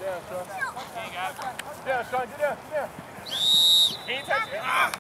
down, Sean. Get down, Sean. Get down. Get down. He ain't touching it.